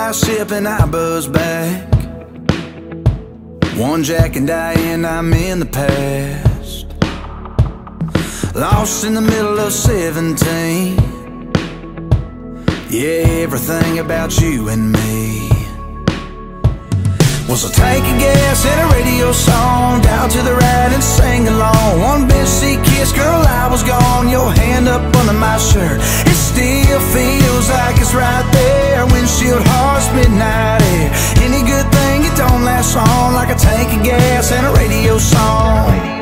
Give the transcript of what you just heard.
last ship and I buzz back. One Jack and Diane, I'm in the past. Lost in the middle of 17. Yeah, everything about you and me was a tank of gas and a radio song. Down to the right and sing along. One bench seat kiss, girl, I was gone. Your hand up under my shirt, it still feels like it's right there. Windshield hearts, midnight air. Any good thing, it don't last long. Like a tank of gas and a radio song.